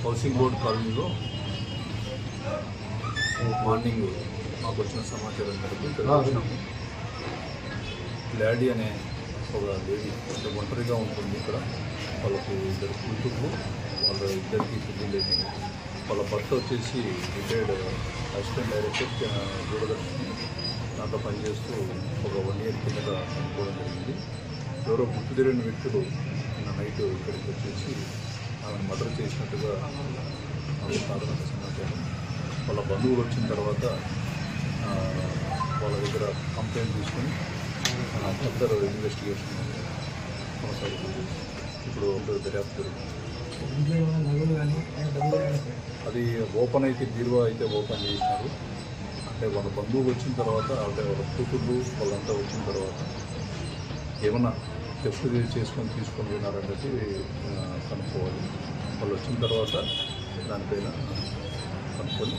Housing board కాలనీలో morning మాకు వచ్చిన సమాచారం మేరకు ఇక్కడ వచ్చినాము. లాడీ అనే ఒక లేడీ ఒంటరిగా ఉంటుంది. ఇక్కడ వాళ్ళకు ఇద్దరు కూతుర్లు, వాళ్ళ ఇద్దరికి పిల్లలేని. వాళ్ళ భర్త వచ్చేసి రిటైర్డ్ అసిస్టెంట్ డైరెక్టర్ దూరదర్శన్, దాంట్లో పనిచేస్తూ ఒక 1 year కింద చనిపోవడం జరిగింది. ఎవరో గుర్తు తెలియని వ్యక్తులు నిన్న నైట్ ఇక్కడికి వచ్చేసి ఆమెను మర్డర్ చేసినట్టుగా ప్రాథమిక సమాచారం. వాళ్ళ బంధువులు వచ్చిన తర్వాత వాళ్ళ దగ్గర కంప్లైంట్ తీసుకొని ఫర్దర్ ఇన్వెస్టిగేషన్ కొనసాగుతుంది. ఇప్పుడు దర్యాప్తు జరుగుతుంది. అది ఓపెన్ అయితే బీరువా అయితే ఓపెన్ చేసినారు. అంటే వాళ్ళ బంధువులు వచ్చిన తర్వాత, అంటే వాళ్ళ కూతుర్లు వాళ్ళంతా వచ్చిన తర్వాత ఏమన్నా టెస్ట్ చేసుకొని తీసుకొని పోయినారనేది కనుక్కోవాలి. వాళ్ళు వచ్చిన తర్వాత దానిపైన కనుక్కొని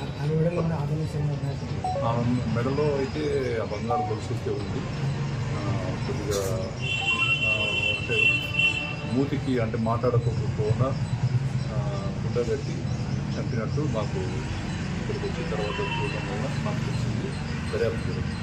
మెడలో అయితే ఆ బంగారు గొలుసుకే ఉంది. కొద్దిగా అంటే మూతికి అంటే మాట్లాడకపోకుండా గుడ్డ కట్టి చంపినట్టు మాకు ఇక్కడికి వచ్చిన తర్వాత చూడడం వల్ల మాకు తెలిసింది. దర్యాప్తు జరుగుతుంది.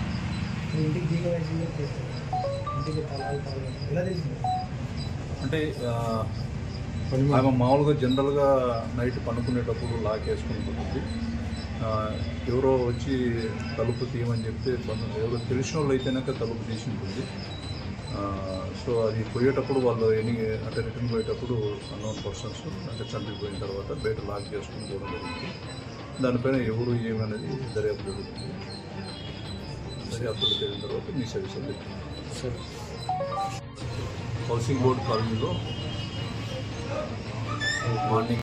అంటే ఆమె మామూలుగా జనరల్గా నైట్ పనుకునేటప్పుడు లాక్ వేసుకుని ఉంటుంది. ఎవరో వచ్చి తలుపు తీయమని చెప్తే ఎవరో తెలిసిన వాళ్ళు అయితేనాక తలుపు తీసి ఉంటుంది. సో అది పోయేటప్పుడు వాళ్ళు అంటే రిటర్న్ పోయేటప్పుడు అన్నోన్ పర్సన్స్ అంటే చంపిపోయిన తర్వాత బయట లాక్ చేసుకుని పోవడం జరిగింది. దానిపైన ఎవరు ఏమనేది దర్యాప్తు జరుగుతుంది. దర్యాప్తులు జరిగిన తర్వాత మీ సర్వీసులు హౌసింగ్ బోర్డ్ కాలనీలో మార్నింగ్